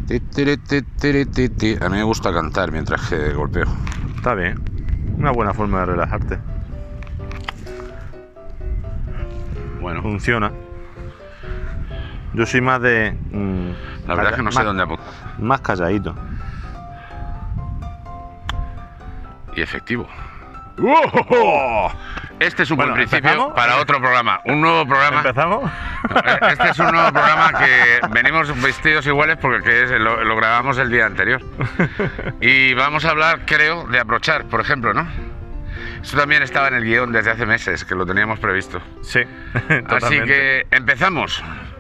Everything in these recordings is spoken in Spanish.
Ti, tiri, ti, tiri, ti, ti. A mí me gusta cantar mientras que golpeo. Está bien. Una buena forma de relajarte. Bueno, Funciona. Yo soy más de... la verdad es que no sé dónde apuntar. Más calladito. Y efectivo. ¡Oh! Este es un buen principio ¿empezamos? para otro programa. Un nuevo programa. ¿Empezamos? Este es un nuevo programa que venimos vestidos iguales porque lo grabamos el día anterior. Y vamos a hablar, creo, de abrochar, por ejemplo, ¿no? Eso también estaba en el guión desde hace meses, que lo teníamos previsto. Sí, Así totalmente. que empezamos.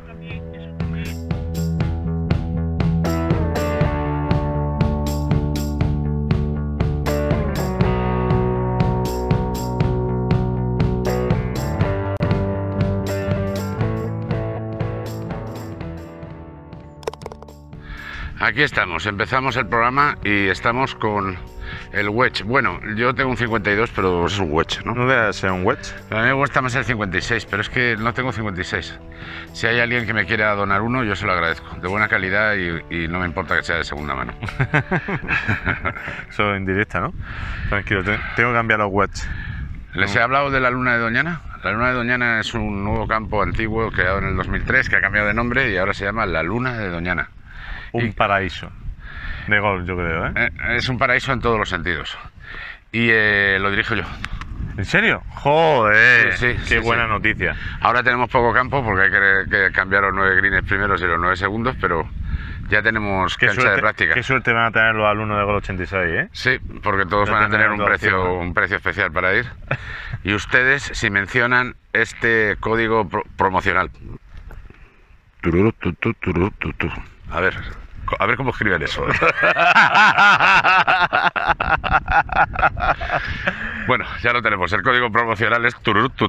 Aquí estamos, empezamos el programa y estamos con el wedge. Bueno, yo tengo un 52, pero es un wedge, ¿no? No debe ser un wedge. A mí me gusta más el 56, pero es que no tengo 56. Si hay alguien que me quiera donar uno, yo se lo agradezco. De buena calidad y no me importa que sea de segunda mano. Eso en directa, ¿no? Tranquilo, tengo que cambiar los wedges. ¿Les he hablado de la Luna de Doñana? La Luna de Doñana es un nuevo campo antiguo creado en el 2003 que ha cambiado de nombre y ahora se llama la Luna de Doñana. Un paraíso de golf, yo creo, ¿eh? Es un paraíso en todos los sentidos. Y lo dirijo yo. ¿En serio? ¡Joder! Sí, ¡Qué sí, buena sí. noticia! Ahora tenemos poco campo porque hay que cambiar los 9 greens primeros y los 9 segundos, pero ya tenemos cancha de práctica. Qué suerte van a tener los alumnos de Gol 86, ¿eh? Sí, porque todos van a tener un precio especial para ir. Y ustedes, si mencionan este código promocional. A ver cómo escriben eso. Bueno, ya lo tenemos. El código promocional es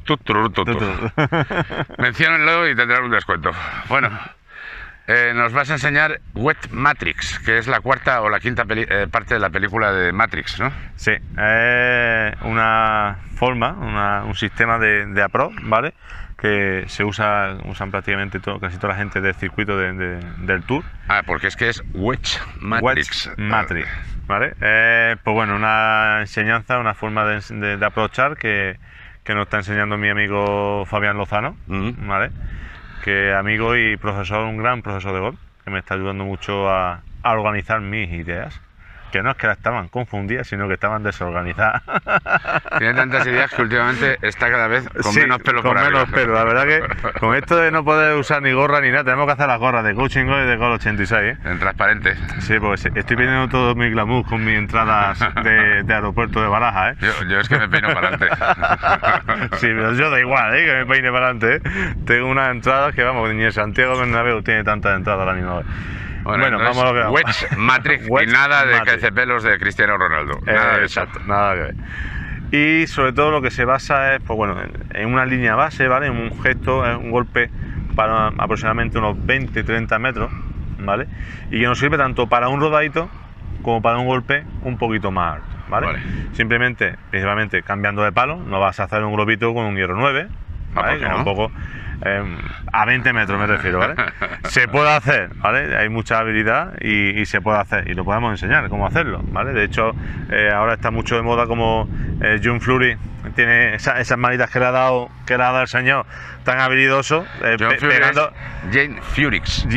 Menciónenlo y tendrán un descuento. Bueno, nos vas a enseñar Wet Matrix, que es la cuarta o la quinta parte de la película de Matrix, ¿no? Sí, es una forma, un sistema de approach, ¿vale? Que usan prácticamente casi toda la gente del circuito del Tour. Ah, porque es que es Wedge Matrix. Wedge Matrix, ¿vale? Pues bueno, una enseñanza, una forma de aprovechar que nos está enseñando mi amigo Fabián Lozano, ¿vale? Que amigo y profesor, un gran profesor de golf, que me está ayudando mucho a organizar mis ideas. Que no es que estaban confundidas, sino que estaban desorganizadas. Tiene tantas ideas que últimamente está cada vez con menos pelo por arriba. Con menos pelo, la verdad que con esto de no poder usar ni gorra ni nada, tenemos que hacer las gorras de Coaching Golf y de Gol 86, ¿eh? En transparente. Sí, porque estoy pidiendo todo mi glamour con mis entradas de aeropuerto de Baraja, ¿eh? Yo es que me peino para adelante. Sí, pero yo da igual, ¿eh? Que me peine para adelante, ¿eh? Tengo unas entradas que, vamos, ni en Santiago Bernabéu tiene tantas entradas a la misma vez. Bueno, vamos a lo que vamos. Wedge Matrix y nada de crecepelos de Cristiano Ronaldo. Nada de exacto, nada que ver. Y sobre todo lo que se basa es, pues bueno, en una línea base, ¿vale? En un gesto, en un golpe para aproximadamente unos 20-30 metros, ¿vale? Y que nos sirve tanto para un rodadito como para un golpe un poquito más alto, ¿vale? Simplemente, principalmente cambiando de palo, no vas a hacer un globito con un hierro 9, ¿vale? Que es un poco... a 20 metros me refiero, ¿vale? Se puede hacer, ¿vale? Hay mucha habilidad y se puede hacer, y lo podemos enseñar cómo hacerlo, ¿vale? De hecho, ahora está mucho de moda como John Fleury tiene esas manitas que le ha dado el señor tan habilidoso, pegando... Jane Furix.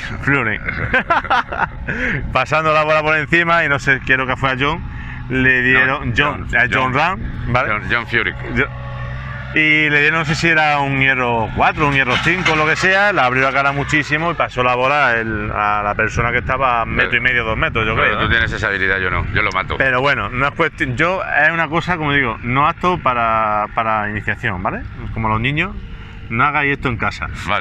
Pasando la bola por encima, y no sé, quiero que fue a John, le dieron John Ram, ¿vale? John Furix. Y le dieron, no sé si era un hierro 4, un hierro 5, lo que sea, la abrió la cara muchísimo y pasó la bola a la persona que estaba a 1,5 metros, 2 metros, yo creo. Tú tienes esa habilidad, yo no, yo lo mato. Pero bueno, no es cuestión, es una cosa, como digo, no apto para iniciación, ¿vale? Como los niños, no hagáis esto en casa. Vale.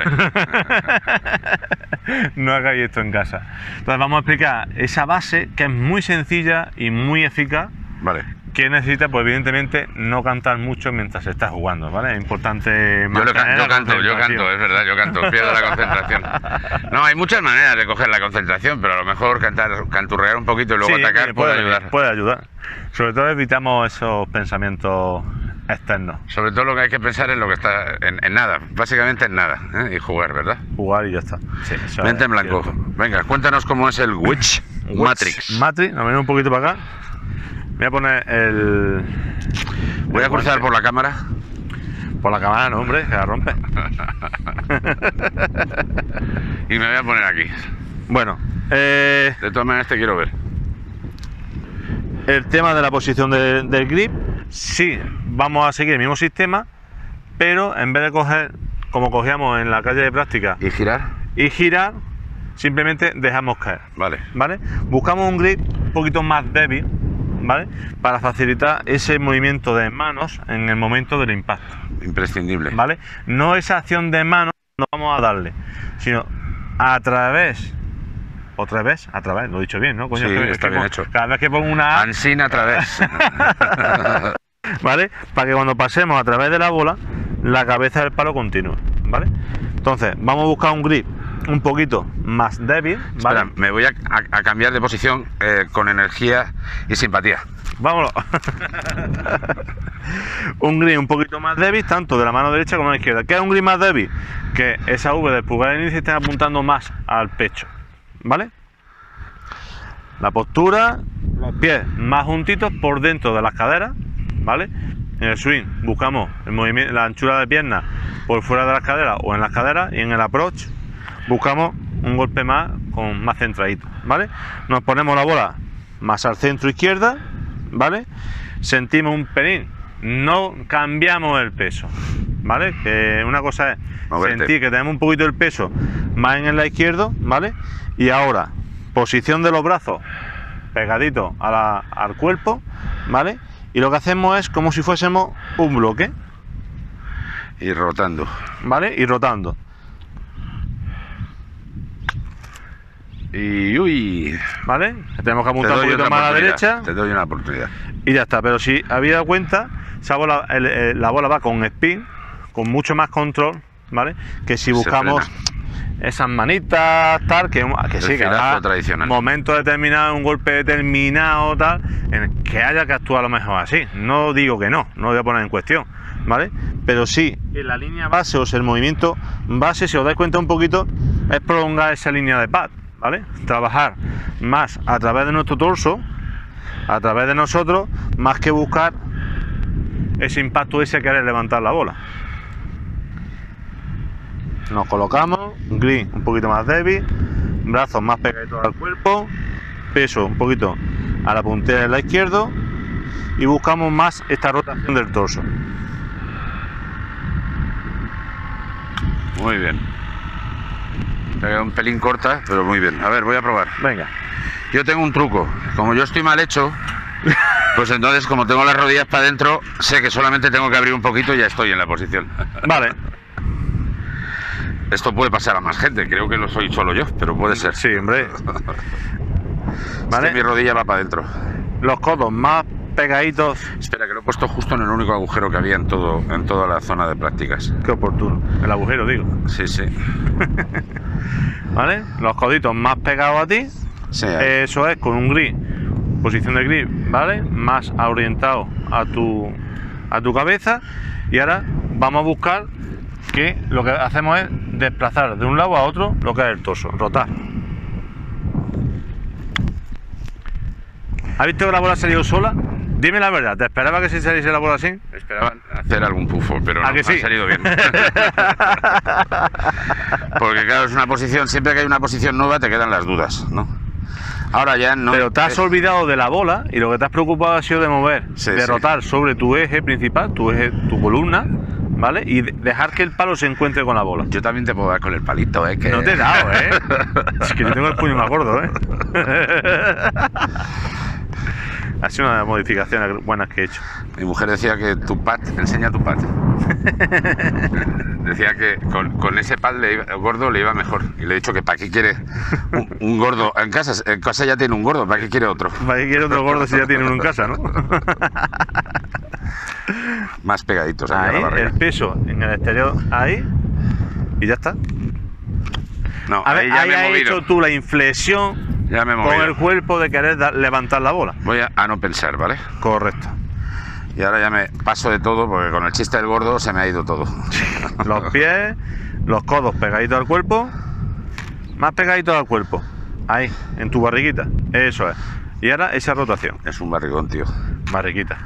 No hagáis esto en casa. Entonces vamos a explicar esa base que es muy sencilla y muy eficaz. Vale. Que necesita, pues evidentemente, no cantar mucho mientras se está jugando, ¿vale? Es importante mantener yo canto, es verdad, yo canto, pierdo la concentración. No, hay muchas maneras de coger la concentración, pero a lo mejor canturrear un poquito y luego atacar puede ayudar. Puede ayudar. Sobre todo evitamos esos pensamientos externos. Sobre todo lo que hay que pensar es lo que está en nada, básicamente en nada, ¿eh? Y jugar, ¿verdad? Jugar y ya está. Sí, mente en blanco. cierto. Venga, cuéntanos cómo es el Witch Matrix. Matrix, nos venimos un poquito para acá. Voy a poner el... Voy a cruzar por la cámara. Por la cámara, no, hombre, que la rompe. Y me voy a poner aquí. Bueno, De todas maneras te quiero ver. el tema de la posición del grip, sí, vamos a seguir el mismo sistema, pero en vez de coger, como cogíamos en la calle de práctica, ¿Y girar? y girar, simplemente dejamos caer, Vale. ¿vale? Buscamos un grip un poquito más débil, ¿vale? Para facilitar ese movimiento de manos en el momento del impacto, Imprescindible. ¿vale? No esa acción de manos no vamos a darle, sino a través, lo he dicho bien, ¿no? Coño, Sí, es que está bien pongo- hecho. Cada vez que pongo una A, Ansín a través. ¿vale? Para que cuando pasemos a través de la bola, la cabeza del palo continúe, ¿vale? Entonces, vamos a buscar un grip un poquito más débil, ¿vale? Espera, me voy a cambiar de posición con energía y simpatía. Vámonos. Un grip un poquito más débil, tanto de la mano derecha como de la izquierda. ¿Qué es un grip más débil? Que esa V del pulgar de índice esté apuntando más al pecho, ¿vale? La postura, los pies más juntitos por dentro de las caderas, ¿vale? En el swing buscamos el movimiento, la anchura de pierna por fuera de las caderas o en las caderas, y en el approach buscamos un golpe más con más centradito, ¿vale? Nos ponemos la bola más al centro izquierda, ¿vale? Sentimos un pelín, no cambiamos el peso, ¿vale? Que una cosa es Moverte. sentir que tenemos un poquito el peso más en el lado izquierdo, ¿vale? Y ahora, posición de los brazos pegaditos al cuerpo, ¿vale? Y lo que hacemos es como si fuésemos un bloque, Y rotando. ¿vale? Y rotando. Y uy. ¿Vale? Tenemos que Te apuntar un doy poquito otra más a la oportunidad. derecha Te doy una oportunidad. y ya está. Pero si habéis dado cuenta, esa bola, la bola va con spin, con mucho más control, ¿vale? Que si Se buscamos esas manitas, tal, que sí, que girazo habrá tradicional. momento determinado, un golpe determinado, tal, en el que haya que actuar a lo mejor así. No digo que no lo voy a poner en cuestión, ¿vale? Pero sí, en la línea base, o sea, el movimiento base, si os dais cuenta un poquito, es prolongar esa línea de pad, ¿vale? Trabajar más a través de nuestro torso, a través de nosotros, más que buscar ese impacto, ese querer levantar la bola. Nos colocamos, green un poquito más débil, brazos más pegaditos al cuerpo, peso un poquito a la puntera del lado izquierdo, y buscamos más esta rotación del torso. Muy bien. Te ha quedado un pelín corta, pero muy bien. A ver, voy a probar. Venga, Yo tengo un truco. Como yo estoy mal hecho, pues entonces, como tengo las rodillas para adentro, sé que solamente tengo que abrir un poquito y ya estoy en la posición. vale, Esto puede pasar a más gente. Creo que lo soy solo yo, pero puede ser. sí, hombre. Es Vale, que mi rodilla va para adentro. los codos más pegaditos, Espera, que lo he puesto justo en el único agujero que había en toda la zona de prácticas. qué oportuno, el agujero digo, Sí, sí. ¿vale? Los coditos más pegados a ti, Sí, ahí. eso es con un grip, posición de grip, ¿vale? Más orientado a tu cabeza, y ahora vamos a buscar que lo que hacemos es desplazar de un lado a otro lo que es el torso, rotar. ¿Has visto que la bola ha salido sola? Dime la verdad, ¿te esperaba que si saliese la bola así? Esperaban hacer algún pufo, pero ¿A no, que sí? ha salido bien. Porque claro, es una posición, siempre que hay una posición nueva te quedan las dudas, ¿no? Ahora ya no... Pero te has olvidado de la bola y lo que te has preocupado ha sido de mover, Sí, de sí. rotar sobre tu eje principal, tu columna, ¿vale? Y dejar que el palo se encuentre con la bola. Yo también te puedo dar con el palito, ¿eh? Que... No te he dado, ¿eh? Es que yo tengo el puño más gordo, ¿eh? Ha sido una de las modificaciones buenas que he hecho. Mi mujer decía que tu pad, enseña tu pad. Decía que con ese pad gordo le iba mejor. Y le he dicho que para qué quiere un gordo. En casa ya tiene un gordo, ¿para qué quiere otro? ¿Para qué quiere otro gordo si ya tiene uno en casa, no? Más pegaditos ahí a la Ahí, barriga. el peso en el exterior, ahí, y ya está. No, A ver, ahí ya ahí me he has movido. hecho tú la inflexión Ya me he con movido. el cuerpo de querer levantar la bola. Voy a no pensar, ¿vale? Correcto. Y ahora ya me paso de todo porque con el chiste del gordo se me ha ido todo. Los pies, los codos pegaditos al cuerpo, más pegaditos al cuerpo. Ahí, en tu barriguita. Eso es. Y ahora esa rotación. Es un barrigón, tío. Barriguita.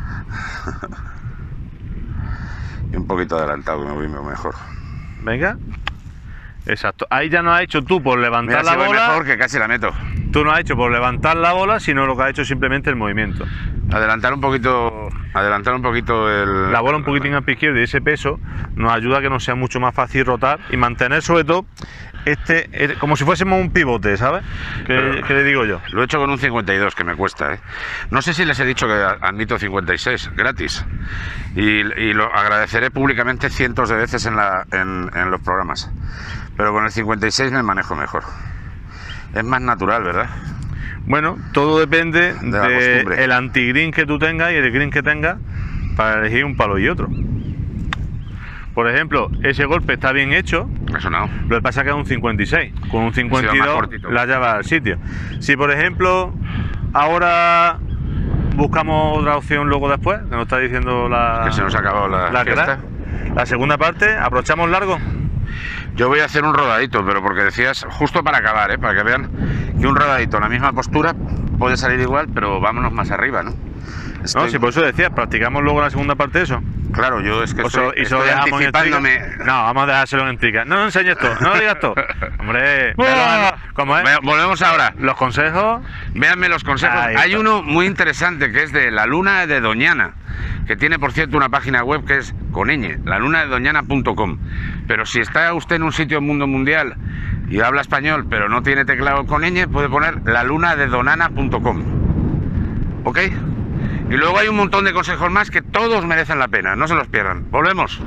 Y un poquito adelantado, que me voy mejor. Venga. Exacto. Ahí ya no has hecho tú por levantar Mira, la si voy bola. mejor, que casi la meto. Tú no has hecho por levantar la bola, sino lo que has hecho simplemente el movimiento. Adelantar un poquito el... La bola un poquitín al pie izquierdo y ese peso nos ayuda a que nos sea mucho más fácil rotar y mantener sobre todo como si fuésemos un pivote, ¿sabes? ¿Qué le digo yo? Lo he hecho con un 52, que me cuesta, ¿eh? No sé si les he dicho que admito 56, gratis. Y lo agradeceré públicamente cientos de veces en los programas. Pero con el 56 me manejo mejor. Es más natural, ¿verdad? Bueno, todo depende la costumbre. del anti-green que tú tengas y el green que tengas para elegir un palo y otro. Por ejemplo, ese golpe está bien hecho. Me ha sonado. Lo que pasa es que es un 56. Con un 52 la lleva al sitio. Si, por ejemplo, ahora buscamos otra opción luego después, que nos está diciendo que se nos ha acabado la fiesta. La segunda parte, ¿aprovechamos largo? Yo voy a hacer un rodadito, pero porque decías, justo para acabar, para que vean que un rodadito en la misma postura puede salir igual, pero vámonos más arriba, ¿no? No, si por eso decías, practicamos luego la segunda parte de eso. Claro, yo es que estoy anticipándome. No, vamos a dejárselo en trica. No enseñes esto, no lo digas todo. Hombre, ¿cómo es? Volvemos ahora. Los consejos. Véanme los consejos. Hay uno muy interesante que es de La Luna de Doñana, que tiene, por cierto, una página web que es con ñ, lalunadedoñana.com. Pero si está usted en un sitio mundo mundial y habla español, pero no tiene teclado con ñ, puede poner lalunadedonana.com. ¿Ok? Y luego hay un montón de consejos más que todos merecen la pena, no se los pierdan. Volvemos.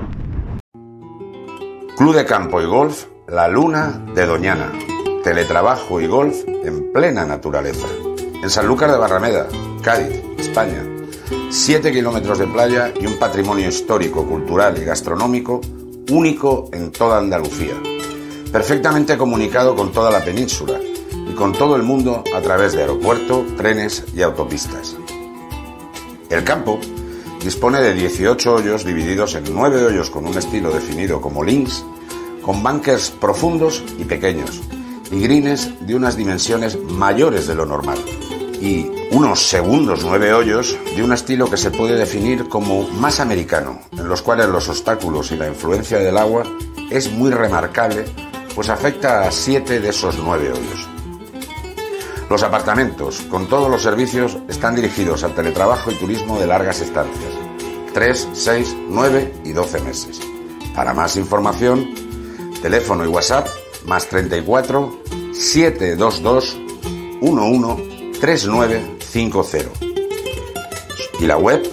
Club de Campo y Golf La Luna de Doñana. Teletrabajo y golf en plena naturaleza. En Sanlúcar de Barrameda, Cádiz, España. 7 kilómetros de playa y un patrimonio histórico, cultural y gastronómico único en toda Andalucía. Perfectamente comunicado con toda la península y con todo el mundo a través de aeropuerto, trenes y autopistas. El campo dispone de 18 hoyos divididos en 9 hoyos con un estilo definido como links, con bunkers profundos y pequeños, y greens de unas dimensiones mayores de lo normal, y unos segundos 9 hoyos de un estilo que se puede definir como más americano, en los cuales los obstáculos y la influencia del agua es muy remarcable, pues afecta a 7 de esos 9 hoyos. Los apartamentos, con todos los servicios, están dirigidos al teletrabajo y turismo de largas estancias, 3, 6, 9 y 12 meses. Para más información, teléfono y WhatsApp, más 34 722 11 3950. Y la web,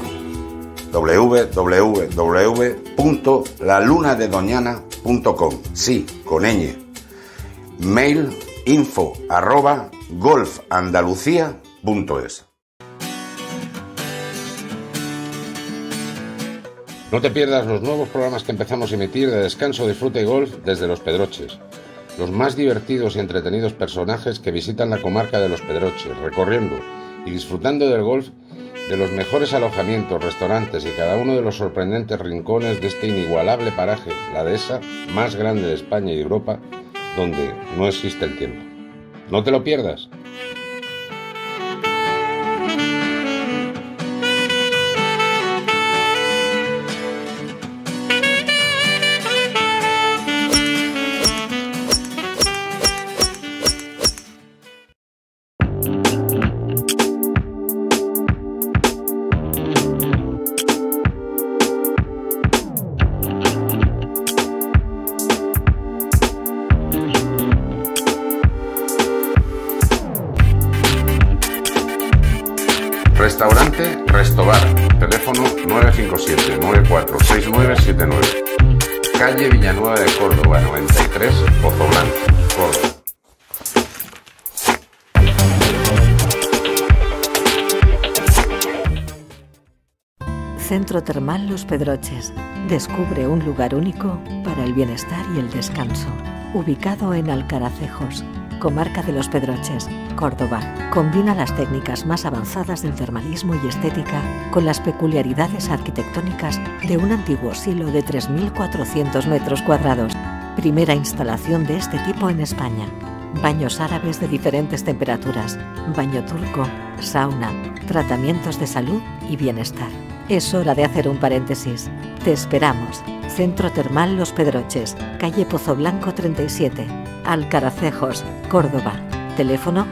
www.lalunadedoñana.com, sí, con ñ. Mail info@golfandalucía.es. No te pierdas los nuevos programas que empezamos a emitir de descanso, disfrute y golf desde Los Pedroches. Los más divertidos y entretenidos personajes que visitan la comarca de Los Pedroches, recorriendo y disfrutando del golf, de los mejores alojamientos, restaurantes y cada uno de los sorprendentes rincones de este inigualable paraje, la dehesa más grande de España y Europa, donde no existe el tiempo. No te lo pierdas. Restaurante Restobar, teléfono 957-946979, calle Villanueva de Córdoba 93, Pozo Blanco, Córdoba. Centro Termal Los Pedroches. Descubre un lugar único para el bienestar y el descanso. Ubicado en Alcaracejos. comarca de Los Pedroches, Córdoba. Combina las técnicas más avanzadas del termalismo y estética con las peculiaridades arquitectónicas de un antiguo silo de 3.400 metros cuadrados. Primera instalación de este tipo en España. Baños árabes de diferentes temperaturas, baño turco, sauna, tratamientos de salud y bienestar. Es hora de hacer un paréntesis. Te esperamos. Centro Termal Los Pedroches, calle Pozoblanco 37, Alcaracejos, Córdoba. Teléfono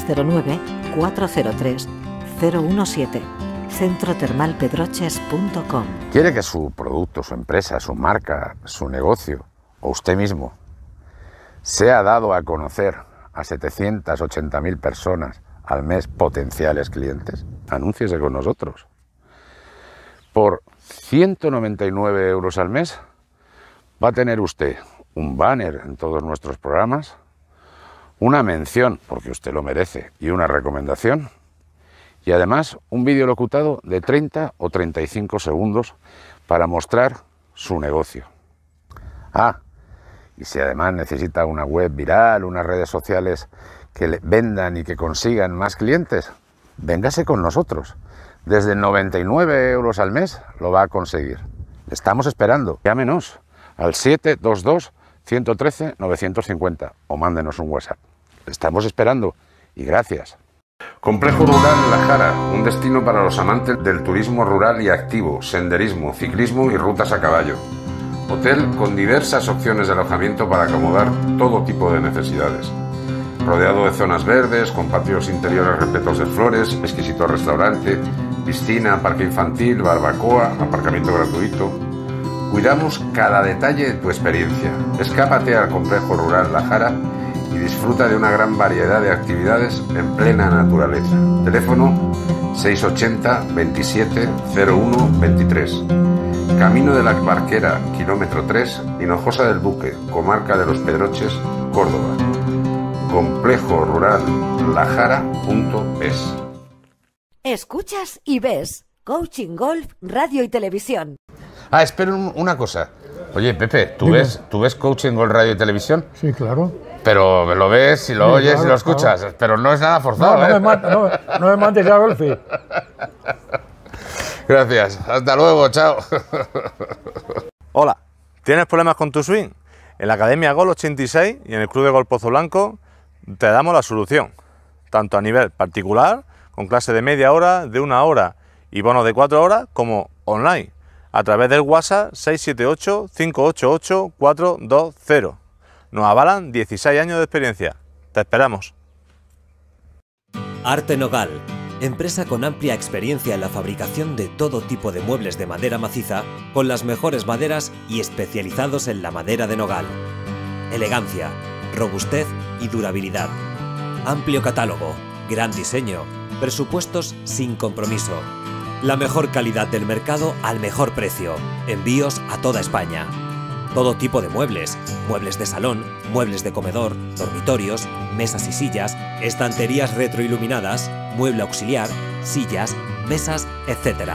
609-403-017. centrotermalpedroches.com. ¿Quiere que su producto, su empresa, su marca, su negocio o usted mismo sea dado a conocer a 780.000 personas al mes potenciales clientes? Anúnciese con nosotros. Por 199 euros al mes va a tener usted un banner en todos nuestros programas, una mención, porque usted lo merece, y una recomendación, y además un vídeo locutado de 30 o 35 segundos para mostrar su negocio. Y si además necesita una web viral, unas redes sociales que le vendan y que consigan más clientes, véngase con nosotros. Desde 99 euros al mes lo va a conseguir. Le estamos esperando. Llámenos al 722-113-950 o mándenos un WhatsApp. Le estamos esperando y gracias. Complejo Rural La Jara, un destino para los amantes del turismo rural y activo, senderismo, ciclismo y rutas a caballo. Hotel con diversas opciones de alojamiento para acomodar todo tipo de necesidades. Rodeado de zonas verdes, con patios interiores repletos de flores, exquisito restaurante, piscina, parque infantil, barbacoa, aparcamiento gratuito. Cuidamos cada detalle de tu experiencia. Escápate al Complejo Rural La Jara y disfruta de una gran variedad de actividades en plena naturaleza. Teléfono 680 27 01 23. Camino de la Barquera, kilómetro 3, Hinojosa del Buque, comarca de Los Pedroches, Córdoba. Complejo Rural lajara.es. Escuchas y ves Coaching Golf, Radio y Televisión. Espera una cosa. Oye, Pepe, ¿tú ves Coaching Golf, Radio y Televisión? Sí, claro. Pero lo ves y lo oyes y lo escuchas, claro. Pero no es nada forzado. No me mandes ya, Golfi. Gracias. Hasta luego, chao. Hola, ¿tienes problemas con tu swing? En la Academia Golf 86 y en el Club de Golf Pozoblanco te damos la solución, tanto a nivel particular, con clase de media hora, de 1 hora y bonos de 4 horas, como online, a través del WhatsApp 678-588-420. Nos avalan 16 años de experiencia. Te esperamos. Arte Nogal, empresa con amplia experiencia en la fabricación de todo tipo de muebles de madera maciza, con las mejores maderas y especializados en la madera de nogal. Elegancia, robustez y durabilidad. Amplio catálogo, gran diseño, presupuestos sin compromiso. La mejor calidad del mercado al mejor precio. Envíos a toda España. Todo tipo de muebles, muebles de salón, muebles de comedor, dormitorios, mesas y sillas, estanterías retroiluminadas, mueble auxiliar, sillas, mesas, etc.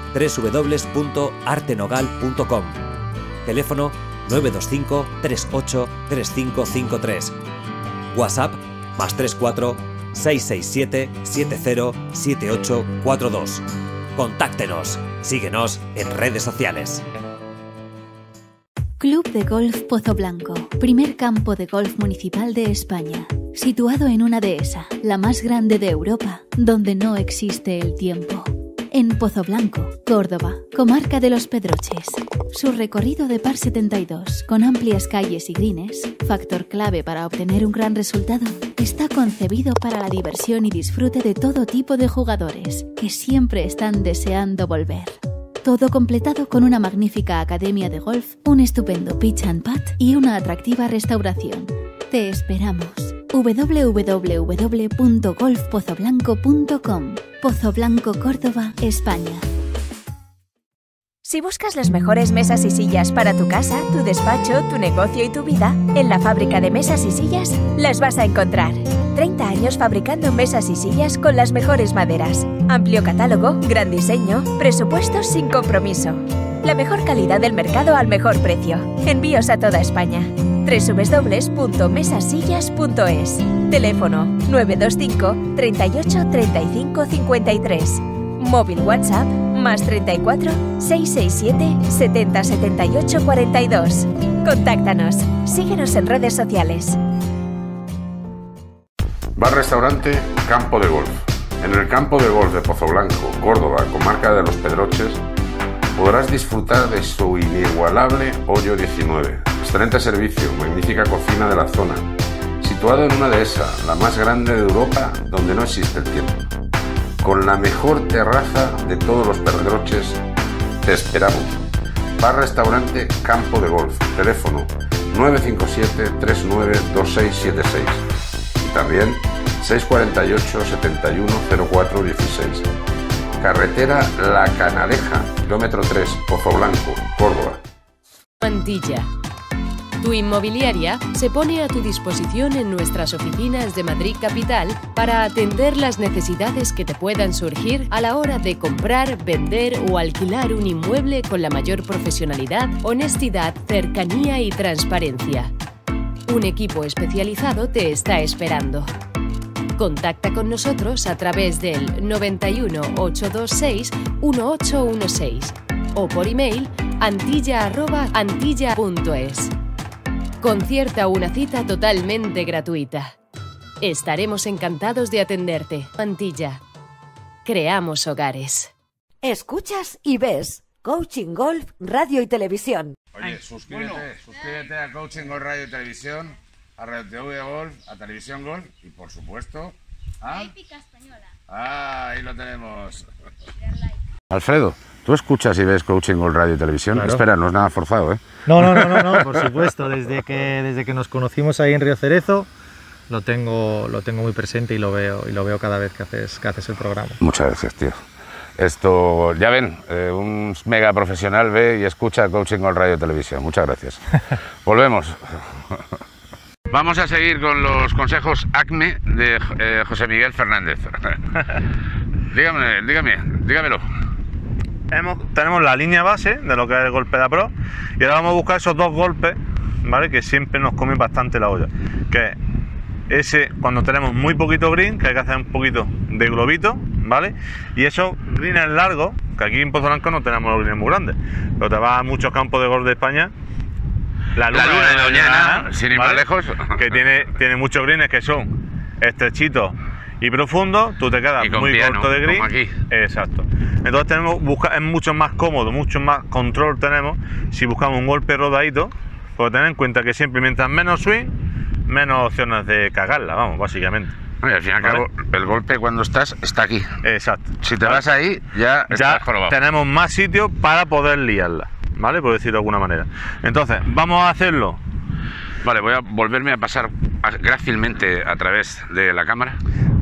www.artenogal.com. Teléfono 925 38 3553. WhatsApp +34 667 70 7842. Contáctenos. Síguenos en redes sociales. Club de Golf Pozoblanco, primer campo de golf municipal de España, situado en una dehesa, la más grande de Europa, donde no existe el tiempo. En Pozoblanco, Córdoba, comarca de Los Pedroches. Su recorrido de par 72, con amplias calles y greens, factor clave para obtener un gran resultado, está concebido para la diversión y disfrute de todo tipo de jugadores, que siempre están deseando volver. Todo completado con una magnífica academia de golf, un estupendo pitch and putt y una atractiva restauración. Te esperamos. www.golfpozoblanco.com. Pozoblanco, Córdoba, España. Si buscas las mejores mesas y sillas para tu casa, tu despacho, tu negocio y tu vida, en la fábrica de mesas y sillas las vas a encontrar. 30 años fabricando mesas y sillas con las mejores maderas. Amplio catálogo, gran diseño, presupuestos sin compromiso. La mejor calidad del mercado al mejor precio. Envíos a toda España. www.mesasillas.es. Teléfono 925 38 35 53. Móvil WhatsApp más 34 667 70 78 42. Contáctanos. Síguenos en redes sociales. Bar-restaurante Campo de Golf. En el Campo de Golf de Pozoblanco, Córdoba, comarca de Los Pedroches, podrás disfrutar de su inigualable Hoyo 19. Excelente servicio, magnífica cocina de la zona. Situado en una dehesa, la más grande de Europa, donde no existe el tiempo. Con la mejor terraza de todos los Pedroches, te esperamos. Bar-restaurante Campo de Golf. Teléfono 957 39 2676. Y también 648 71 04 16. Carretera La Canaleja, kilómetro 3, Pozoblanco, Córdoba. Antilla. Tu inmobiliaria se pone a tu disposición en nuestras oficinas de Madrid Capital para atender las necesidades que te puedan surgir a la hora de comprar, vender o alquilar un inmueble con la mayor profesionalidad, honestidad, cercanía y transparencia. Un equipo especializado te está esperando. Contacta con nosotros a través del 91 826 1816 o por email antilla@antilla.es. Concierta una cita totalmente gratuita. Estaremos encantados de atenderte. Antilla. Creamos hogares. Escuchas y ves Coaching Golf, Radio y Televisión. Oye, suscríbete a Coaching Golf Radio y Televisión, a Radio TV Golf, a Televisión Golf y por supuesto a Épica Española. Ahí lo tenemos. Alfredo, ¿tú escuchas y ves Coaching Golf Radio y Televisión? Claro. Espera, no es nada forzado, ¿eh? No, por supuesto. Desde que nos conocimos ahí en Río Cerezo, lo tengo muy presente y lo veo cada vez que haces el programa. Muchas gracias, tío. Esto, ya ven, un mega profesional ve y escucha Coaching Golf Radio y Televisión. Muchas gracias. Volvemos. Vamos a seguir con los consejos ACME de José Miguel Fernández. Dígamelo. Tenemos la línea base de lo que es el Golpeda Pro y ahora vamos a buscar esos dos golpes, ¿vale? Que siempre nos comen bastante la olla, que ese cuando tenemos muy poquito green, que hay que hacer un poquito de globito, ¿vale? Y esos greens largos, que aquí en Pozoblanco no tenemos los greens muy grandes, pero te vas a muchos campos de golf de España, la luna de Doñana, sin ir más lejos, que tiene muchos greens que son estrechitos y profundo, tú te quedas muy piano, corto de green. como aquí. Exacto. Entonces es mucho más cómodo, mucho más control tenemos si buscamos un golpe rodadito, porque tener en cuenta que siempre mientras menos swing, menos opciones de cagarla, vamos, básicamente. Oye, al fin y al cabo, el golpe cuando está aquí. Exacto. Si te vas ahí, ya estás jorobado. Tenemos más sitio para poder liarla, ¿vale? Por decirlo de alguna manera. Entonces, vamos a hacerlo. Vale, voy a volverme a pasar grácilmente a través de la cámara.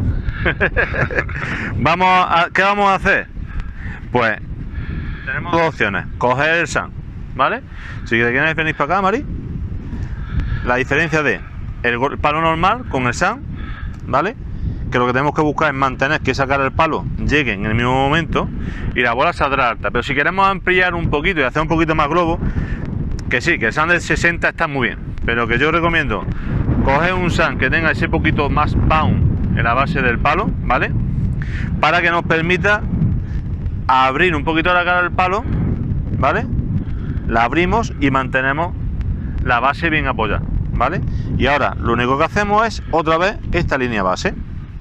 ¿Qué vamos a hacer? Pues tenemos dos opciones. Coger el SAM, ¿vale? Si te quieres venir para acá, Mari, la diferencia de el palo normal con el SAM, ¿vale? Que lo que tenemos que buscar es mantener que sacar el palo llegue en el mismo momento y la bola saldrá alta. Pero si queremos ampliar un poquito y hacer un poquito más globo, que sí, que el SAM del 60 está muy bien, pero que yo recomiendo coger un SAM que tenga ese poquito más pound en la base del palo, ¿vale? Para que nos permita abrir un poquito la cara del palo, ¿vale? La abrimos y mantenemos la base bien apoyada, ¿vale? Y ahora lo único que hacemos es otra vez esta línea base.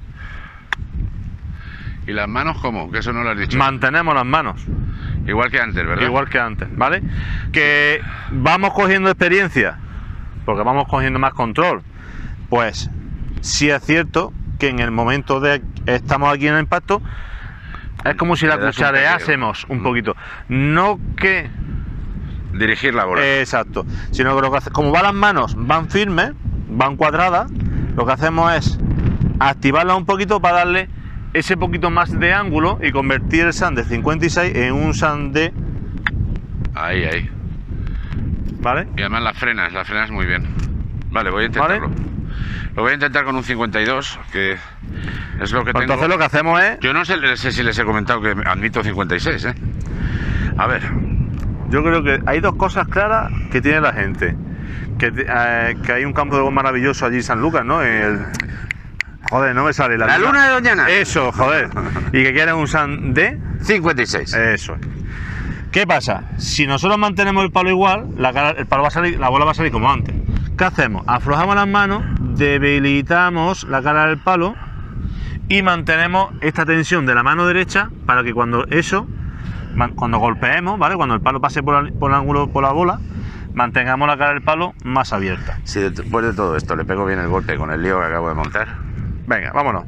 ¿Y las manos cómo? Que eso no lo has dicho. Mantenemos las manos. Igual que antes, ¿verdad? Igual que antes, ¿vale? Que vamos cogiendo experiencia, porque vamos cogiendo más control. Pues sí es cierto que en el momento de estamos aquí en el impacto, es como si la cuchareásemos un poquito. No que dirigir la bola. Exacto. Sino que lo que hace, como van las manos, van firmes, van cuadradas, lo que hacemos es activarla un poquito para darle ese poquito más de ángulo y convertir el SAM de 56 en un SAM de... Ahí. ¿Vale? Y además las frenas muy bien. Vale, voy a intentarlo. ¿Vale? Lo voy a intentar con un 52, que es lo que tengo. Entonces lo que hacemos es... Yo no sé si les he comentado que admito 56, ¿eh? A ver. Yo creo que hay dos cosas claras que tiene la gente. que hay un campo de golf maravilloso allí en San Lucas, ¿no? Joder, no me sale la luna de Doñana. Eso, joder. Y que quieren un San de 56. Eso es. ¿Qué pasa? Si nosotros mantenemos el palo igual, la bola va a salir como antes. ¿Qué hacemos? Aflojamos las manos, debilitamos la cara del palo y mantenemos esta tensión de la mano derecha para que cuando golpeemos, ¿vale? Cuando el palo pase por el ángulo por la bola, mantengamos la cara del palo más abierta. Si después de todo esto le pego bien el golpe con el lío que acabo de montar. Venga, vámonos.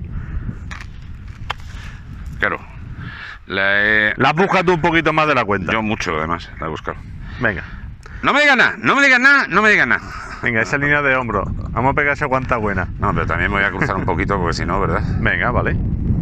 Claro. La buscas tú un poquito más de la cuenta. Yo mucho, además, la he buscado. Venga. No me digas nada, no me digas nada, no me digas nada. Venga, esa línea de hombro. Vamos a pegar esa cuanta buena. No, pero también me voy a cruzar un poquito porque si no, ¿verdad? Venga, vale.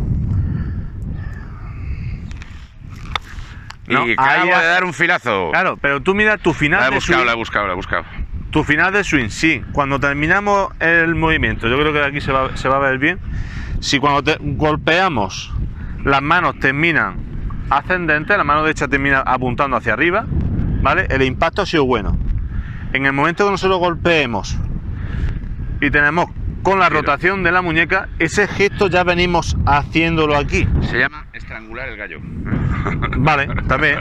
Y acabo de dar un filazo. Claro, pero tú mira tu final de swing. La he buscado. Tu final de swing, sí. Cuando terminamos el movimiento, yo creo que de aquí se va a ver bien. Si cuando golpeamos, las manos terminan ascendentes, la mano derecha termina apuntando hacia arriba, ¿vale? El impacto ha sido bueno. En el momento que nosotros golpeemos y tenemos con la rotación de la muñeca, ese gesto ya venimos haciéndolo aquí. Se llama estrangular el gallo. Vale, también.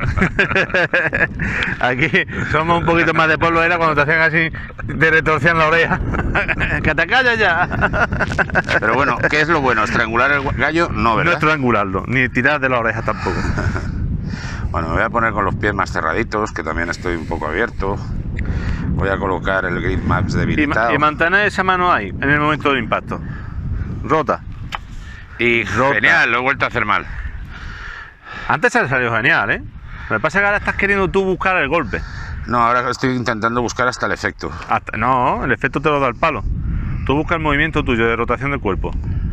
Aquí somos un poquito más de polvo, era cuando te hacían así, te retorcían la oreja. ¡Que te calles ya! Pero bueno, ¿qué es lo bueno? ¿Estrangular el gallo? No, ¿verdad? No estrangularlo, ni tirar de la oreja tampoco. Bueno, me voy a poner con los pies más cerraditos, que también estoy un poco abierto. Voy a colocar el grip max debilitado. Y mantener esa mano ahí, en el momento del impacto. Rota. Y rota. Genial, lo he vuelto a hacer mal. Antes se salió genial, ¿eh? Lo que pasa es que ahora estás queriendo tú buscar el golpe. No, ahora estoy intentando buscar hasta el efecto. No, el efecto te lo da el palo. Tú buscas el movimiento tuyo de rotación del cuerpo.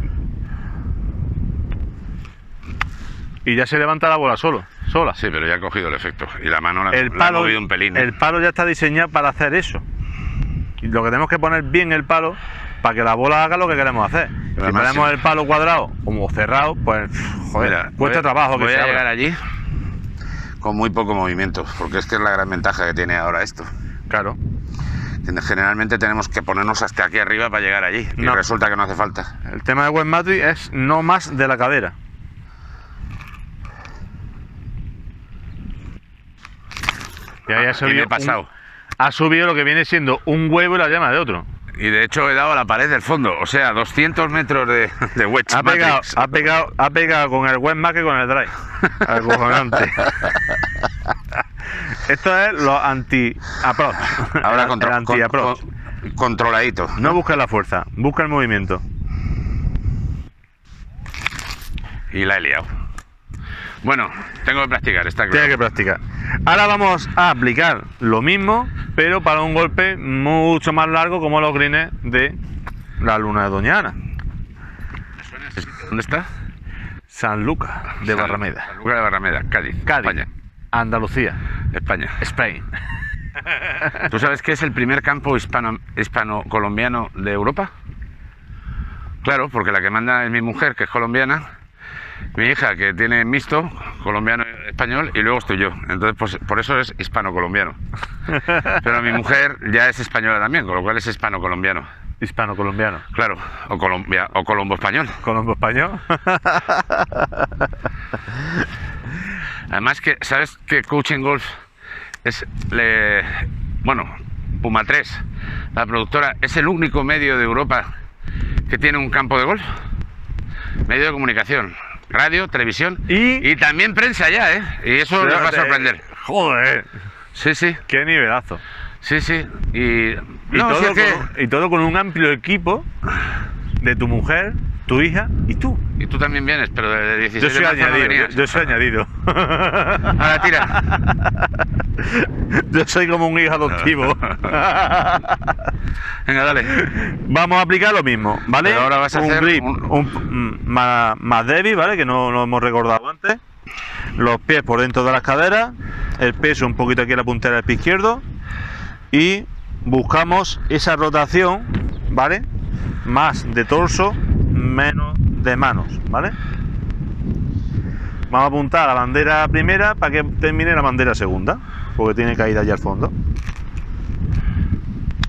Y ya se levanta la bola sola. Sí, pero ya he cogido el efecto. Y la mano la he movido un pelín. El palo ya está diseñado para hacer eso. Y lo que tenemos que poner bien el palo para que la bola haga lo que queremos hacer. Si ponemos el palo cuadrado como cerrado, pues joder, mira, cuesta trabajo que voy se a abra. llegar allí con muy poco movimiento, porque es que es la gran ventaja que tiene ahora esto. Claro. Generalmente tenemos que ponernos hasta aquí arriba para llegar allí. Y resulta que no hace falta. El tema de West Matrix es no más de la cadera. Y ahí ha subido lo que viene siendo un huevo y la llama de otro. Y de hecho he dado a la pared del fondo, o sea, 200 metros de wedge. Ha pegado con el West Matrix y con el drive. Acojonante. Esto es lo anti-approach. Ahora controladito. No busca la fuerza, busca el movimiento. Y la he liado. Bueno, tengo que practicar, está claro. Tiene que practicar. Ahora vamos a aplicar lo mismo, pero para un golpe mucho más largo, como los greens de la luna de Doñana. ¿Dónde está? San Lucas de Barrameda. San Lucas de Barrameda, Cádiz, España. Andalucía, España. Spain. ¿Tú sabes qué es el primer campo hispano-colombiano de Europa? Claro, porque la que manda es mi mujer, que es colombiana. Mi hija, que tiene mixto, colombiano y español, y luego estoy yo. Entonces, pues, por eso es hispano-colombiano. Pero mi mujer ya es española también, con lo cual es hispano-colombiano. Hispano-colombiano. Claro, o colombo-español. ¿Colombo-español? Además, que ¿sabes que Coaching Golf es... bueno, Puma 3, la productora, es el único medio de Europa que tiene un campo de golf? Medio de comunicación. Radio, televisión y también prensa ya, ¿eh? Y eso les va a sorprender. Joder. Sí, sí. Qué nivelazo. Sí, sí. Y todo con un amplio equipo de tu mujer, tu hija y tú. Y tú también vienes, pero de 16 de marzo no venías. Yo soy añadido. Ahora tira. Yo soy como un hijo adoptivo. Venga, dale. Vamos a aplicar lo mismo, ¿vale? Pero ahora vas a hacer grip más débil, ¿vale? Que no lo hemos recordado antes. Los pies por dentro de las caderas, el peso un poquito aquí en la puntera del pie izquierdo y buscamos esa rotación, ¿vale? Más de torso, menos de manos, ¿vale? Vamos a apuntar a la bandera primera para que termine la bandera segunda, porque tiene caída ya al fondo.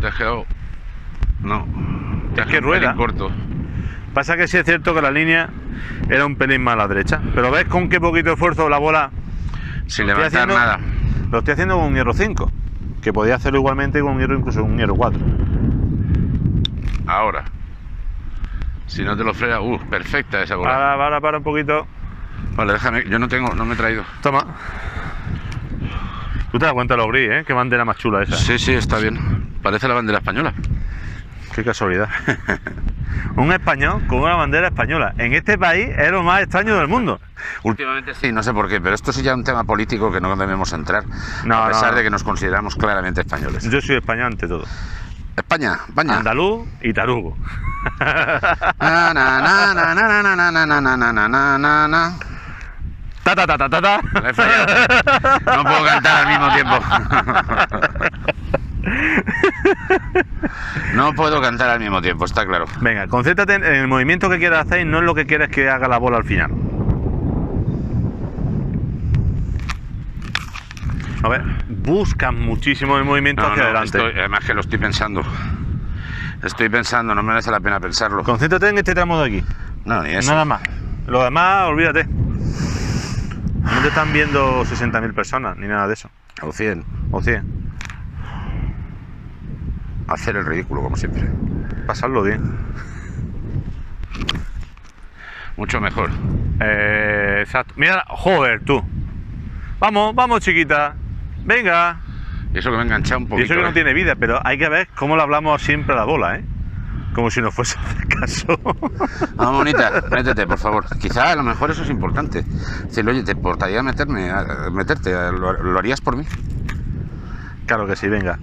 te has quedado... No. Te has que quedado un rueda. pelín corto. Pasa que sí es cierto que la línea era un pelín más a la derecha. Pero ves con qué poquito esfuerzo la bola... Sin Lo estoy levantar haciendo- nada. Lo estoy haciendo con un hierro 5. Que podía hacerlo igualmente con un hierro, incluso un hierro 4. Ahora. Si no te lo frena... perfecta esa bola. Para un poquito. Vale, déjame. Yo no me he traído. Toma. Tú te das cuenta de lo gris, ¿eh? Qué bandera más chula esa. Sí, sí, está bien. Parece la bandera española. Qué casualidad. Un español con una bandera española. En este país es lo más extraño del mundo. Últimamente sí, no sé por qué, pero esto sí ya es un tema político que no debemos entrar. No, a pesar no. de que nos consideramos claramente españoles. Yo soy español ante todo. España. Andaluz y tarugo. Na, na, na, na, na, na, na, na, na, na, na, na, na. Ta. La he fallado. No puedo cantar al mismo tiempo. No puedo cantar al mismo tiempo, está claro. Venga, concéntrate en el movimiento que quieras hacer y no en lo que quieres que haga la bola al final. A ver, buscas muchísimo el movimiento hacia adelante. Además que lo estoy pensando. No merece la pena pensarlo. Concéntrate en este tramo de aquí. No, ni eso. Nada más. Lo demás, olvídate. No te están viendo 60.000 personas ni nada de eso. O 100. O 100. Hacer el ridículo, como siempre. Pasarlo bien. Mucho mejor. Exacto. Mira, joder, tú. Vamos, chiquita. Venga. Y eso que me he enganchado un Y poquito. eso que no tiene vida, pero hay que ver cómo le hablamos siempre a la bola, ¿eh? Como si no fuese a hacer caso. Vamos, bonita, métete, por favor. Quizá a lo mejor eso es importante. Decirle, oye, ¿te importaría meterte? ¿Lo harías por mí? Claro que sí, venga.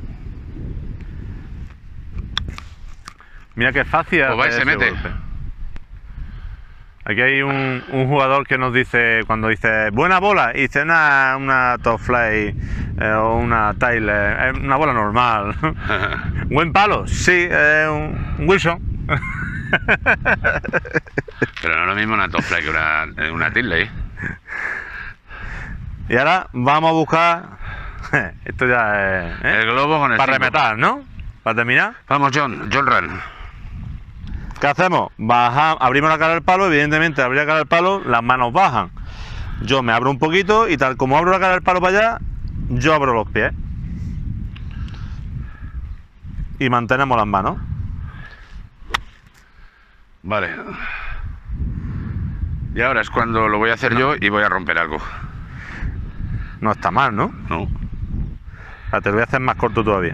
Mira qué fácil. Pues va y hacer se ese mete. golpe. Aquí hay un jugador que nos dice, cuando dice buena bola, y dice una top fly o una Tyler, una bola normal. Buen palo, sí, un Wilson. Pero no es lo mismo una top fly que una Tilly. Y ahora vamos a buscar. Esto ya es. El globo con el Para cinco. rematar, ¿no? Para terminar. Vamos, John Run. ¿Qué hacemos? Abrimos la cara del palo, evidentemente, abrir la cara del palo, las manos bajan. Yo me abro un poquito y tal como abro la cara del palo para allá, yo abro los pies. Y mantenemos las manos. Vale. Y ahora es cuando lo voy a hacer yo y voy a romper algo. No está mal, ¿no? No. Te lo voy a hacer más corto todavía.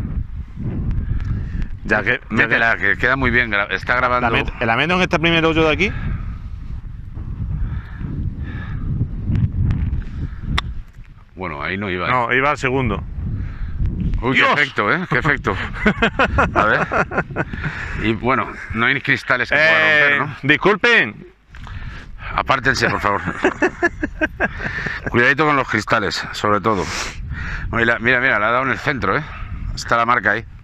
Ya que Métela, que queda muy bien. Está grabando. la meto en este primer hoyo de aquí. Bueno, ahí no iba. No, iba al segundo. Uy, ¡Dios! qué efecto, ¿eh? Qué efecto. A ver. Y bueno, no hay cristales que pueda romper, ¿no? Disculpen. Apártense, por favor. Cuidadito con los cristales, sobre todo. Mira, le ha dado en el centro, ¿eh? Está la marca ahí.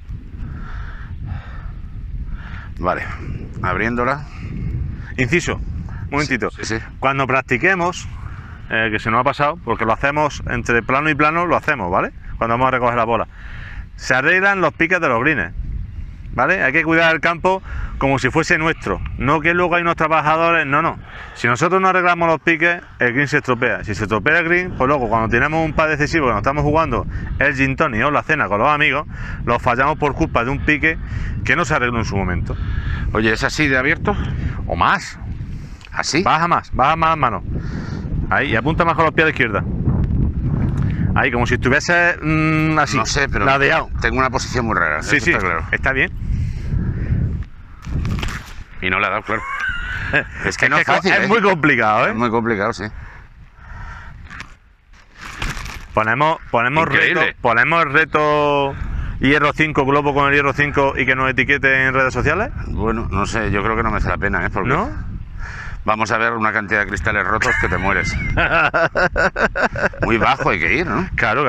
Vale, abriéndola. Inciso, un momentito. Sí. Cuando practiquemos, que se nos ha pasado, porque lo hacemos entre plano y plano, lo hacemos, ¿vale? Cuando vamos a recoger la bola. Se arreglan los piques de los greens, ¿vale? Hay que cuidar el campo como si fuese nuestro. No que luego hay unos trabajadores, no. Si nosotros no arreglamos los piques, el green se estropea. Si se estropea el green, pues luego cuando tenemos un par decisivo, que nos estamos jugando el gin tonic o la cena con los amigos, los fallamos por culpa de un pique que no se arregló en su momento. Oye, ¿es así de abierto? O más. ¿Así? Baja más manos. Ahí, y apunta más con los pies a la izquierda. Ahí, como si estuviese así. No sé, pero ladeado. tengo una posición muy rara. Sí, eso sí, está claro. está bien. Y no le ha dado, claro. Es que no es fácil, es muy complicado, ¿eh? Es muy complicado, sí. Ponemos Increíble. el reto hierro 5, globo con el hierro 5 y que nos etiqueten en redes sociales. Bueno, no sé, yo creo que no merece la pena, ¿eh? Porque ¿No? vamos a ver una cantidad de cristales rotos que te mueres. Muy bajo hay que ir, ¿no? Claro.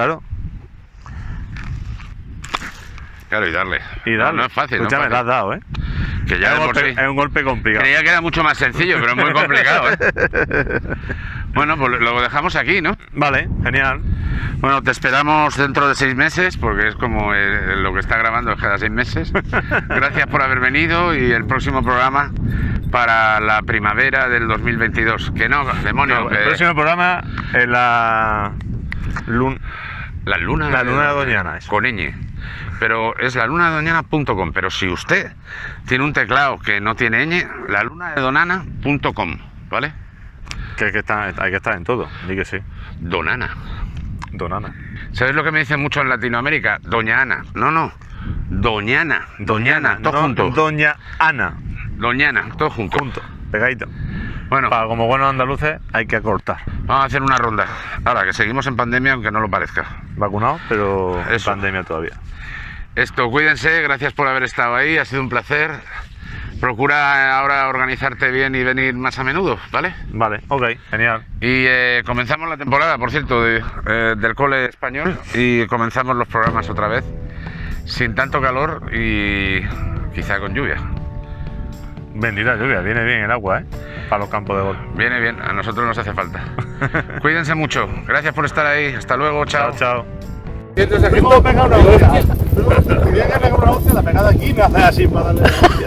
Claro, y darle. Y dale. No es fácil, Escúchame, no la es has dado, ¿eh? fácil. Que ya es un golpe complicado. Creía que era mucho más sencillo, pero es muy complicado, ¿eh? Bueno, pues lo dejamos aquí, ¿no? Vale, genial. Bueno, te esperamos dentro de 6 meses, porque es como lo que está grabando cada 6 meses. Gracias por haber venido y el próximo programa para la primavera del 2022. Que no, demonio. El próximo programa es la luna de Doñana. Eso. Con ñ. Pero es lalunadedoñana.com. Pero si usted tiene un teclado que no tiene ñ, lalunadedonana.com, ¿vale? Que hay que estar en todo, di que sí. Donana. ¿Sabes lo que me dicen mucho en Latinoamérica? Doña Ana. No. Doñana, todo junto. Doña Ana. Doñana, todo junto. Pegadito. Bueno. Como buenos andaluces hay que acortar. Vamos a hacer una ronda. Ahora que seguimos en pandemia, aunque no lo parezca. Vacunados, pero en pandemia todavía. Cuídense, gracias por haber estado ahí, ha sido un placer. Procura ahora organizarte bien y venir más a menudo, ¿vale? Vale, ok, genial. Y comenzamos la temporada, por cierto, del cole español, y comenzamos los programas otra vez, sin tanto calor y quizá con lluvia. Bendita lluvia, viene bien el agua, ¿eh? Para los campos de golf. Viene bien, a nosotros nos hace falta. Cuídense mucho, gracias por estar ahí, hasta luego, chao. Chao. Hemos pegado una hostia. Quería que le una hostia, la pegada aquí y me hace así para darle la hostia.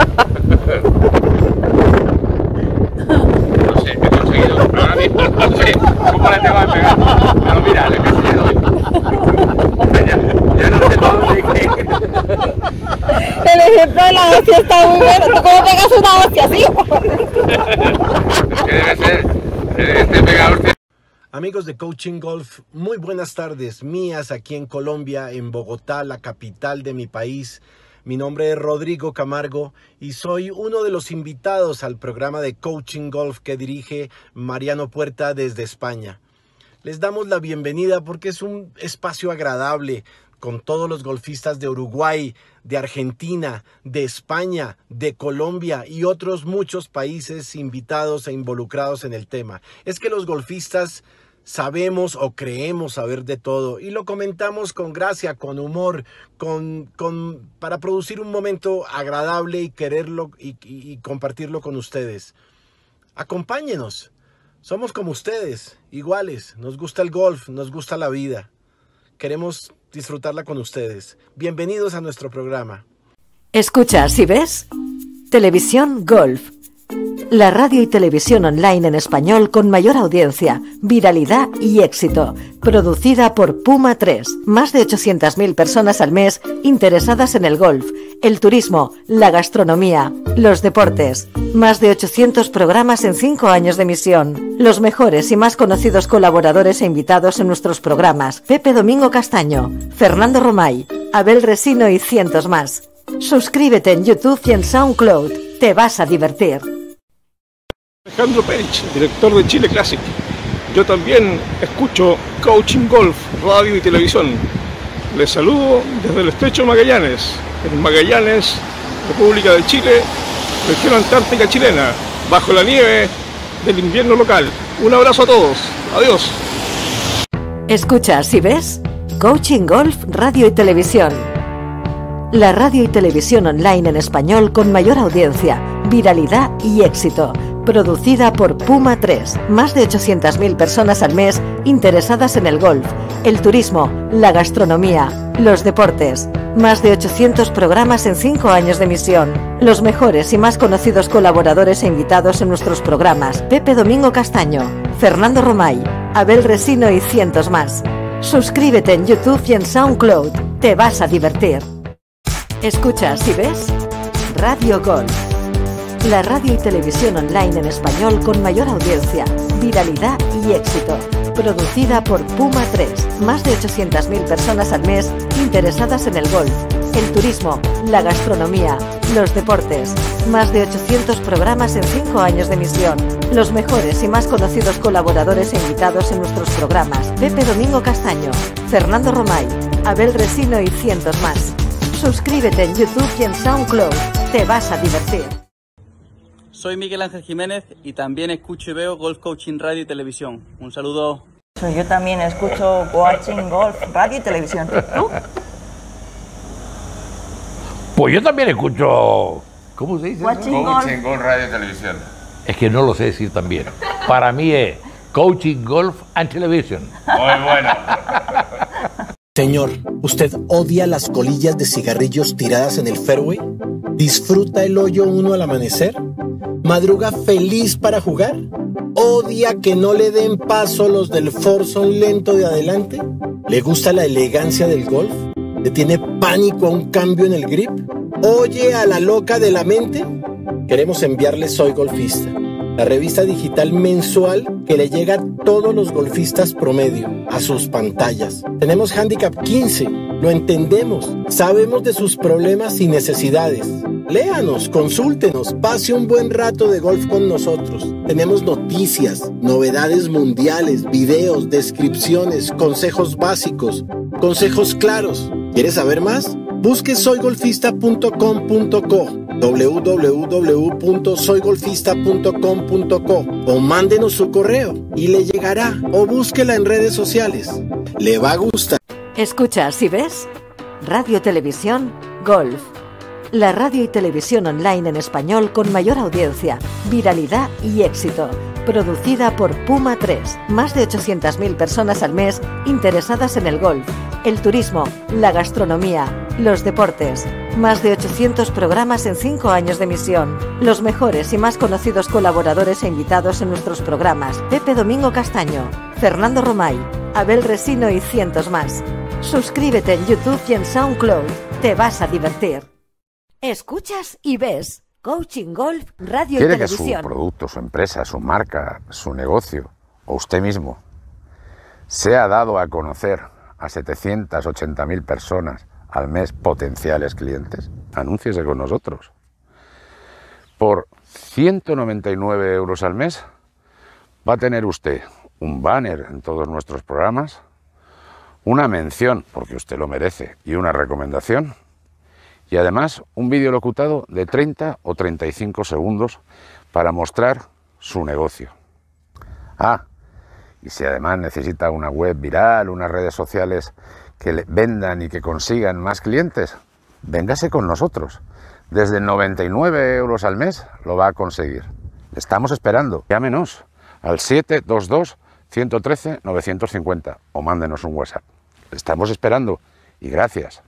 No sé, he conseguido. Ahora mismo no sé cómo le tengo que pegar. Pero mira, le casi le doy. Ya no sé todo de qué. El ejemplo de la hostia está muy bueno. ¿Tú cómo pegas una hostia así? Es que debe ser. Este pega hostia. Amigos de Coaching Golf, muy buenas tardes mías aquí en Colombia, en Bogotá, la capital de mi país. Mi nombre es Rodrigo Camargo y soy uno de los invitados al programa de Coaching Golf que dirige Mariano Puerta desde España. Les damos la bienvenida porque es un espacio agradable con todos los golfistas de Uruguay, de Argentina, de España, de Colombia y otros muchos países invitados e involucrados en el tema. Es que los golfistas sabemos o creemos saber de todo y lo comentamos con gracia, con humor, para producir un momento agradable y quererlo y compartirlo con ustedes. Acompáñenos, somos como ustedes, iguales, nos gusta el golf, nos gusta la vida, queremos disfrutarla con ustedes. Bienvenidos a nuestro programa. Escuchas y ves Televisión Golf, la radio y televisión online en español con mayor audiencia, viralidad y éxito. Producida por Puma 3. Más de 800.000 personas al mes interesadas en el golf, el turismo, la gastronomía, los deportes. Más de 800 programas en 5 años de emisión. Los mejores y más conocidos colaboradores e invitados en nuestros programas: Pepe Domingo Castaño, Fernando Romay, Abel Resino y cientos más. Suscríbete en YouTube y en SoundCloud. Te vas a divertir. Alejandro Perich, director de Chile Classic. Yo también escucho Coaching Golf, radio y televisión. Les saludo desde el Estrecho de Magallanes, en Magallanes, República de Chile, región antártica chilena, bajo la nieve del invierno local. Un abrazo a todos. Adiós. Escuchas y ves Coaching Golf, radio y televisión. La radio y televisión online en español con mayor audiencia, viralidad y éxito. Producida por Puma 3. Más de 800.000 personas al mes interesadas en el golf, el turismo, la gastronomía, los deportes. Más de 800 programas en 5 años de emisión. Los mejores y más conocidos colaboradores e invitados en nuestros programas: Pepe Domingo Castaño, Fernando Romay, Abel Resino y cientos más. Suscríbete en YouTube y en SoundCloud. Te vas a divertir. Escuchas y ves Radio Golf, la radio y televisión online en español con mayor audiencia, viralidad y éxito. Producida por Puma 3. Más de 800.000 personas al mes interesadas en el golf, el turismo, la gastronomía, los deportes. Más de 800 programas en 5 años de emisión. Los mejores y más conocidos colaboradores e invitados en nuestros programas: Pepe Domingo Castaño, Fernando Romay, Abel Resino y cientos más. Suscríbete en YouTube y en SoundCloud. Te vas a divertir. Soy Miguel Ángel Jiménez y también escucho y veo Golf Coaching Radio y Televisión. Un saludo. Yo también escucho Coaching Golf Radio y Televisión. ¿Tú? Pues yo también escucho ¿Cómo se dice? Coaching Coaching Golf Radio y Televisión. Es que no lo sé decir también. Para mí es Coaching Golf and Television. Muy bueno. Señor, ¿usted odia las colillas de cigarrillos tiradas en el fairway? ¿Disfruta el hoyo 1 al amanecer? ¿Madruga feliz para jugar? ¿Odia que no le den paso los del foursome lento de adelante? ¿Le gusta la elegancia del golf? ¿Le tiene pánico a un cambio en el grip? ¿Oye a la loca de la mente? Queremos enviarle Soy Golfista, la revista digital mensual que le llega a todos los golfistas promedio, a sus pantallas. Tenemos Handicap 15, lo entendemos, sabemos de sus problemas y necesidades. Léanos, consúltenos, pase un buen rato de golf con nosotros. Tenemos noticias, novedades mundiales, videos, descripciones, consejos básicos, consejos claros. ¿Quieres saber más? Busque soygolfista.com.co, www.soygolfista.com.co o mándenos su correo y le llegará, o búsquela en redes sociales. Le va a gustar. ¿Escuchas y ves? Radio Televisión Golf. La radio y televisión online en español con mayor audiencia, viralidad y éxito. Producida por Puma 3. Más de 800.000 personas al mes interesadas en el golf, el turismo, la gastronomía, los deportes. Más de 800 programas en 5 años de emisión. Los mejores y más conocidos colaboradores e invitados en nuestros programas: Pepe Domingo Castaño, Fernando Romay, Abel Resino y cientos más. Suscríbete en YouTube y en SoundCloud. Te vas a divertir. Escuchas y ves Coaching Golf Radio y ¿Quiere que Televisión. su producto, su empresa, su marca, su negocio o usted mismo sea dado a conocer a 780.000 personas al mes potenciales clientes? Anúnciese con nosotros. Por 199 euros al mes va a tener usted un banner en todos nuestros programas, una mención, porque usted lo merece, y una recomendación, y además un vídeo locutado de 30 o 35 segundos para mostrar su negocio. Y si además necesita una web viral, unas redes sociales que le vendan y que consigan más clientes, véngase con nosotros. Desde 99 euros al mes lo va a conseguir. Le estamos esperando. Llámenos al 722-113-950 o mándenos un WhatsApp. Le estamos esperando y gracias.